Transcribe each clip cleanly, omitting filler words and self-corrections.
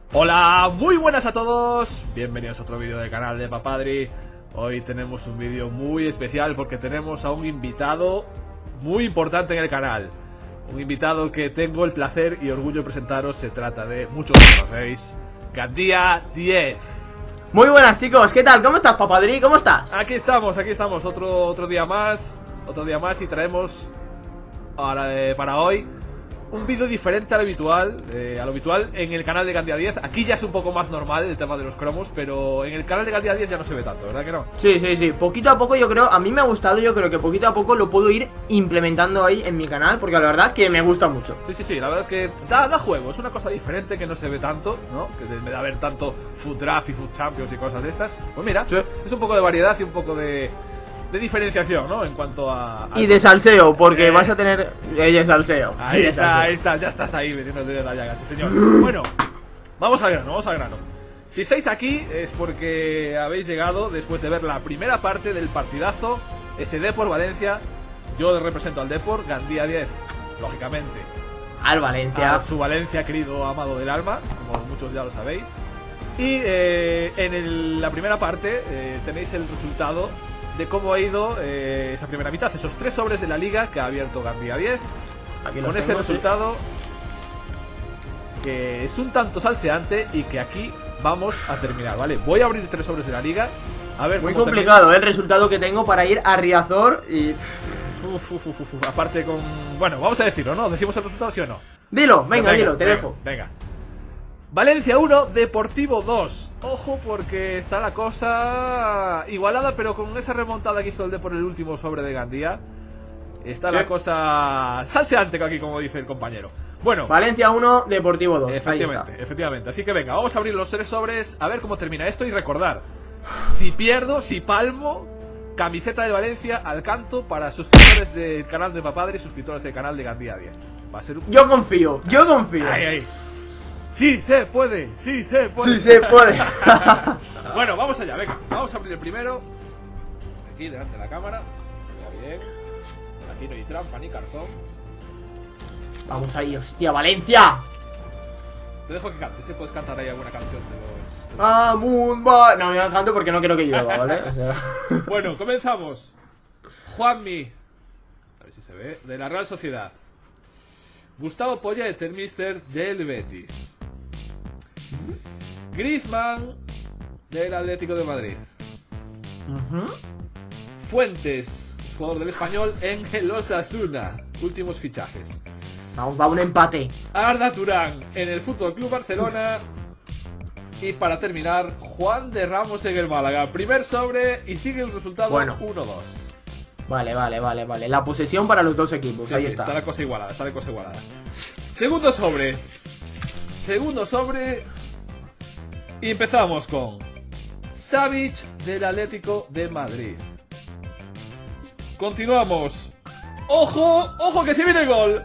Hola, muy buenas a todos. Bienvenidos a otro vídeo del canal de Papadri. Hoy tenemos un vídeo muy especial porque tenemos a un invitado muy importante en el canal. Un invitado que tengo el placer y orgullo de presentaros. Se trata de, muchos lo conocéis, Gandía 10. Muy buenas chicos, ¿qué tal? ¿Cómo estás, Papadri? ¿Cómo estás? Aquí estamos, otro día más. Y traemos para hoy un vídeo diferente a lo habitual, en el canal de Gandía 10. Aquí ya es un poco más normal el tema de los cromos, pero en el canal de Gandía 10 ya no se ve tanto, ¿verdad que no? Sí, poquito a poco yo creo, a mí me ha gustado, yo creo que poquito a poco lo puedo ir implementando ahí en mi canal, porque la verdad que me gusta mucho. Sí, la verdad es que da juego, es una cosa diferente que no se ve tanto, ¿no? Que de haber tanto Food Draft y Food Champions y cosas de estas. Pues mira, sí, es un poco de variedad y un poco de diferenciación, ¿no? En cuanto a y de salseo, porque vas a tener ella salseo. Ahí está, ya estás ahí metiendo el dedo en la llaga, sí señor. Bueno, vamos al grano. Si estáis aquí es porque habéis llegado después de ver la primera parte del partidazo, ese Depor Valencia. Yo represento al Depor, Gandía 10, lógicamente. Al Valencia. A su Valencia, querido amado del alma, como muchos ya lo sabéis. Y la primera parte tenéis el resultado de cómo ha ido esa primera mitad, esos 3 sobres de la liga que ha abierto Gandía 10. Con ese resultado, sí, que es un tanto salseante y que aquí vamos a terminar, ¿vale? Voy a abrir 3 sobres de la liga. A ver, muy complicado el resultado que tengo para ir a Riazor y... Aparte con... Bueno, vamos a decirlo, ¿no? ¿Decimos el resultado, sí o no? Dilo, venga, dilo, te dejo. Venga. Valencia 1, Deportivo 2. Ojo porque está la cosa igualada, pero con esa remontada que hizo el Depor el último sobre de Gandía, está sí, la cosa salseante aquí, como dice el compañero. Bueno, Valencia 1, Deportivo 2. Efectivamente. Así que venga, vamos a abrir los 3 sobres, a ver cómo termina esto y recordar, si pierdo, si palmo, camiseta de Valencia al canto para suscriptores del canal de Papadri y suscriptores del canal de Gandía 10. Va a ser un... Yo confío. Ahí. Sí se puede. Bueno, vamos allá, venga. Vamos a abrir el primero. Aquí, delante de la cámara. Se vea bien. Aquí no hay trampa ni cartón. Vamos ahí, hostia, Valencia. Te dejo que cantes, ¿eh? Puedes cantar ahí alguna canción de los... Ah, Mumba. No, no canto porque no quiero que llueva, ¿vale? O sea... Bueno, comenzamos. Juanmi, a ver si se ve, de la Real Sociedad. Gustavo Poyet, el mister del Betis. Griezmann, del Atlético de Madrid. Fuentes, jugador del Español en el Osasuna. Últimos fichajes. Va un empate. Arda Turán en el Fútbol Club Barcelona. Y para terminar, Juan de Ramos en el Málaga. Primer sobre y sigue el resultado, bueno, 1-2. Vale. La posesión para los dos equipos. Sí, ahí sí, está. Está la cosa igualada. Segundo sobre. Y empezamos con Savic del Atlético de Madrid. Continuamos. ¡Ojo que se viene el gol!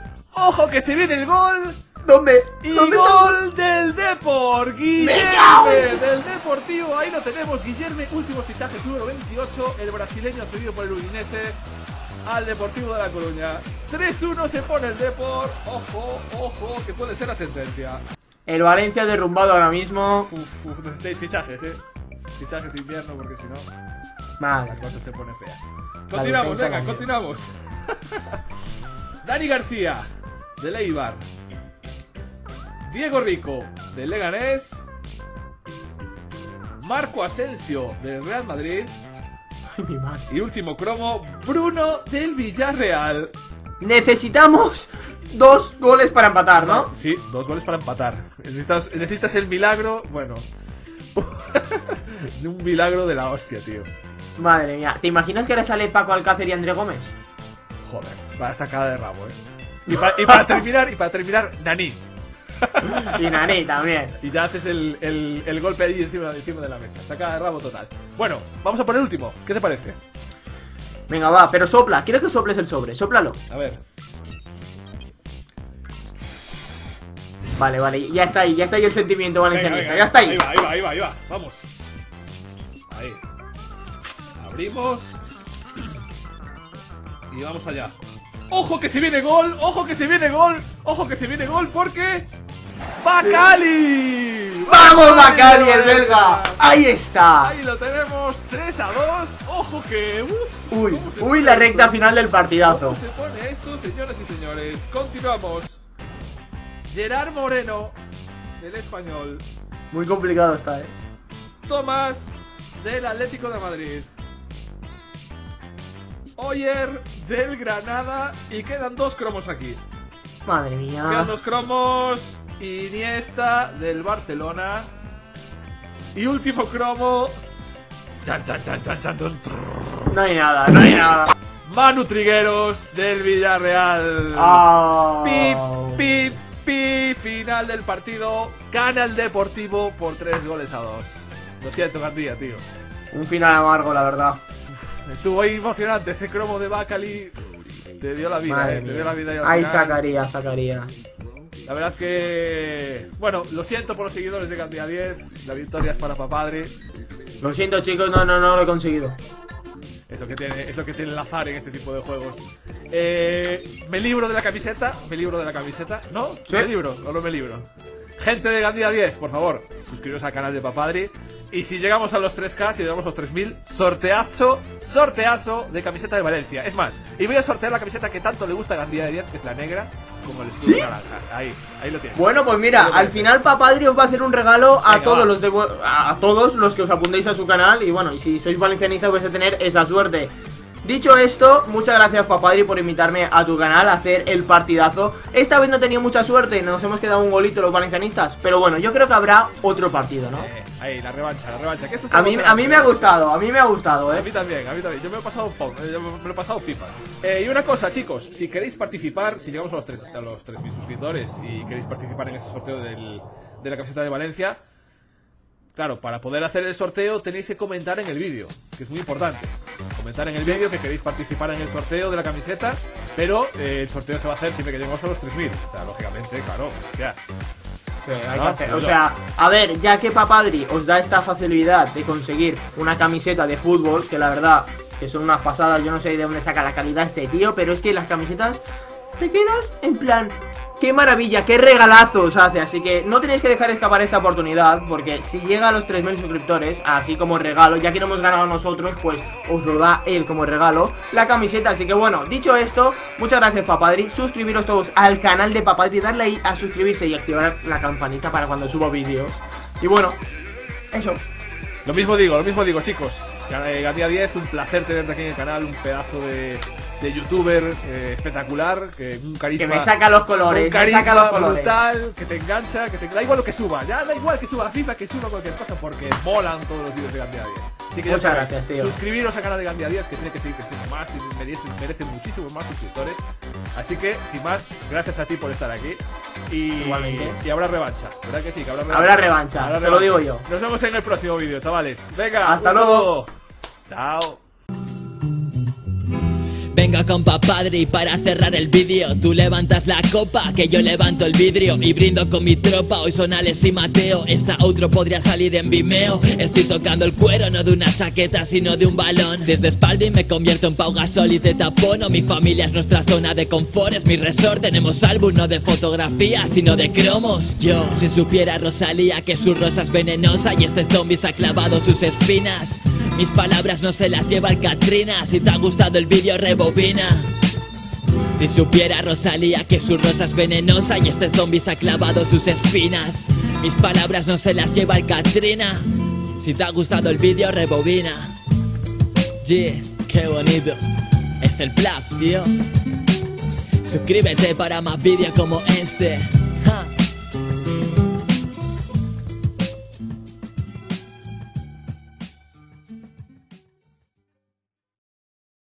¿Dónde gol del Depor! Guillerme del Deportivo. Ahí lo tenemos, Guillerme. Últimos fichajes, número 28. El brasileño cedido por el Udinese al Deportivo de La Coruña. 3-1 se pone el Depor. Ojo, que puede ser la sentencia. El Valencia derrumbado ahora mismo. Necesitáis fichajes, fichajes de invierno, porque si no, vale, la cosa se pone fea. Continuamos. Dani García, del Eibar. Diego Rico, del Leganés. Marco Asensio, del Real Madrid. Ay, mi madre. Y último cromo, Bruno, del Villarreal. Necesitamos 2 goles para empatar, ¿no? Sí, 2 goles para empatar. Necesitas el milagro, bueno. Un milagro de la hostia, tío. Madre mía, ¿te imaginas que ahora sale Paco Alcácer y André Gómez? Joder, va a sacar de rabo, Y para terminar, Nani. Y Nani también. Y ya haces el golpe ahí encima de la mesa. Saca de rabo total. Bueno, vamos a por el último. ¿Qué te parece? Venga, va, pero sopla. Quiero que soples el sobre. Sóplalo. A ver. Vale, ya está ahí el sentimiento valencianista. Venga. Ya está ahí. Ahí va. Vamos. Ahí. Abrimos. Y vamos allá. ¡Ojo que se viene gol! ¡Ojo que se viene gol! ¡Ojo que se viene gol! Porque... ¡Bacali! ¡Vamos, Bacali, el belga! ¡Ahí está! Ahí lo tenemos, 3-2. Ojo que... Uy, la recta final del partidazo. ¿Cómo se pone esto, señoras y señores? Continuamos. Gerard Moreno, del Español. Muy complicado está, Tomás, del Atlético de Madrid. Oyer, del Granada. Y quedan 2 cromos aquí. Madre mía. Quedan 2 cromos. Iniesta, del Barcelona. Y último cromo. No hay nada, no hay nada. Manu Trigueros, del Villarreal. Pip. Final del partido. Gana el Deportivo por 3-2. Lo siento, Gandía, tío. Un final amargo, la verdad. Estuvo ahí emocionante ese cromo de Bacali. Te dio la vida, te dio la vida. Y al ahí final, sacaría. La verdad es que... Bueno, lo siento por los seguidores de Gandía 10. La victoria es para Papadri. Lo siento, chicos, no lo he conseguido. Es lo que tiene el azar en este tipo de juegos. Me libro de la camiseta. ¿No? ¿Sí? ¿Me libro o no me libro? Gente de Gandía 10, por favor, suscribiros al canal de Papadri. Y si llegamos a los 3K, si llegamos a los 3000, sorteazo de camiseta de Valencia. Es más, y voy a sortear la camiseta que tanto le gusta a Gandía 10, que es la negra, como el escudo naranja. Ahí lo tienes. Bueno, pues mira, al final Papadri os va a hacer un regalo a todos los que os apuntéis a su canal. Y bueno, y si sois valencianistas vais a tener esa suerte. Dicho esto, muchas gracias Papadri por invitarme a tu canal a hacer el partidazo. Esta vez no he tenido mucha suerte, nos hemos quedado un golito los valencianistas. Pero bueno, yo creo que habrá otro partido, ¿no? Ahí, la revancha, que esto a mí me ha gustado, A mí también, yo me lo he pasado pipa. Y una cosa, chicos, si queréis participar, si llegamos a los 3.000 suscriptores y queréis participar en este sorteo de la camiseta de Valencia, claro, para poder hacer el sorteo tenéis que comentar en el vídeo, que es muy importante. Comentar en el vídeo que queréis participar en el sorteo de la camiseta, pero el sorteo se va a hacer siempre que lleguemos a los 3.000. O sea, lógicamente, claro, ya. Hay que hacer. O sea, a ver, ya que Papadri os da esta facilidad de conseguir una camiseta de fútbol, que la verdad que son unas pasadas, yo no sé de dónde saca la calidad este tío, pero es que las camisetas te quedas en plan, qué maravilla, qué regalazos hace. Así que no tenéis que dejar escapar esta oportunidad, porque si llega a los 3.000 suscriptores, así como regalo, ya que no hemos ganado nosotros, pues os lo da él como regalo, la camiseta. Así que bueno, dicho esto, muchas gracias Papadri. Suscribiros todos al canal de Papadri, darle ahí a suscribirse y activar la campanita para cuando suba vídeos. Y bueno, eso. Lo mismo digo, chicos. Gandía 10, un placer tenerte aquí en el canal, un pedazo de youtuber espectacular, que un carisma, que me saca los colores, un carisma brutal, que te engancha, que te da igual lo que suba, ya da igual que suba FIFA, que suba cualquier cosa, porque molan todos los vídeos de Gandía 10. Así que muchas gracias, tío. Suscribiros al canal de Gandía 10, que tiene que seguir creciendo más y merecen muchísimos más suscriptores. Así que, sin más, gracias a ti por estar aquí. Igualmente. Y habrá revancha, ¿verdad que sí? Que habrá revancha, te lo digo yo. Nos vemos en el próximo vídeo, chavales. Venga, hasta luego. Chao. Venga con Papadri para cerrar el vídeo. Tú levantas la copa, que yo levanto el vidrio y brindo con mi tropa. Hoy son Alex y Mateo, esta outro podría salir en Vimeo. Estoy tocando el cuero, no de una chaqueta sino de un balón. Si es de espalda y me convierto en Pau Gasol y te tapono. Mi familia es nuestra zona de confort, es mi resort. Tenemos álbum no de fotografía sino de cromos. Yo, si supiera Rosalía que su rosa es venenosa y este zombie se ha clavado sus espinas, mis palabras no se las lleva el Katrina. Si te ha gustado el vídeo rebobina. Si supiera Rosalía que su rosa es venenosa y este zombie se ha clavado sus espinas, mis palabras no se las lleva el Katrina. Si te ha gustado el vídeo rebobina. Yeah, qué bonito. Es el Plaf, tío. Suscríbete para más vídeos como este.